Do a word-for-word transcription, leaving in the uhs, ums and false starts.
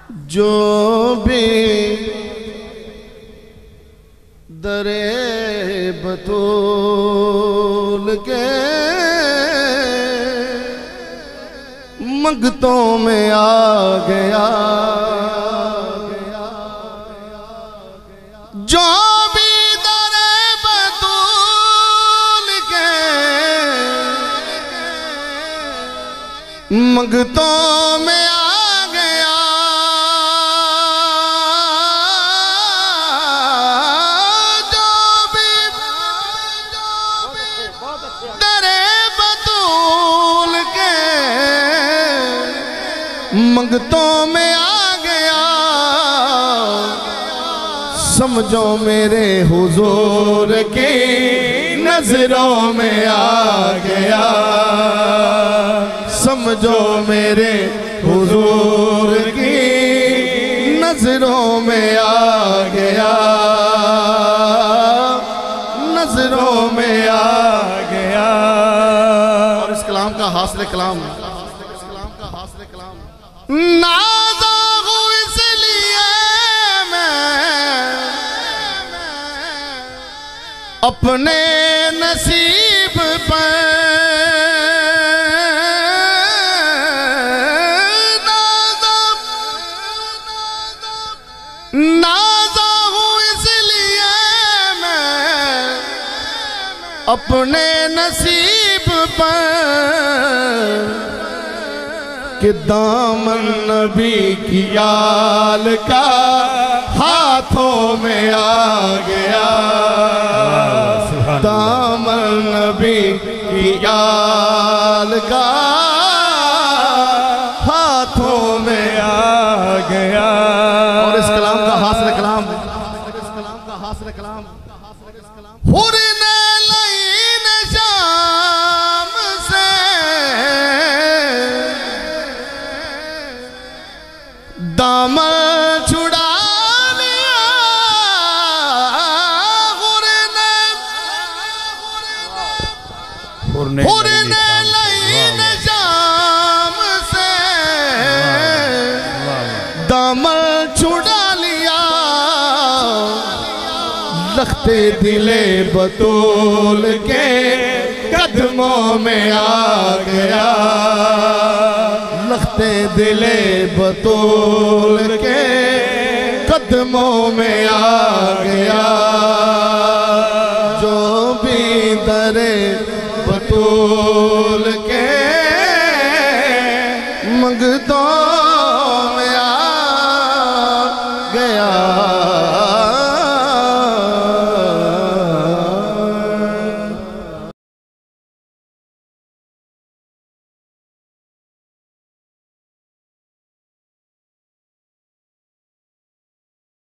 जो भी दरे बतूल के मंगतों में आ गया, जो भी दरे बतूल के मंगतों में आ गया, जो भी दरे बतूल के मंगतों में आ गया, समझो मेरे हुजूर की नजरों में आ गया, समझो मेरे हुजूर की नजरों में आ गया, नजरों में आ गया। और इस कलाम का हासिल कलाम नाज़ा हूँ इसलिए मैं अपने नसीब पर, नाज़ा हूँ इसलिए मैं अपने नसीब पर कि दामन नबी की आल का हाथों में आ गया, दामन नबी की आल का हाथों में आ गया। और इस कलाम का हासिल कलाम, इस कलाम का हासिल कलाम हुरने लईन शाम से दामन छुड़ा लिया, हुरने हुरने लईन शाम से दामन छुड़ा लिया, लखते दिले बतूल के कदमों में आ गया, लखते दिले बतूल के कदमों में आ गया, जो भी दरे बतूल के मंगतों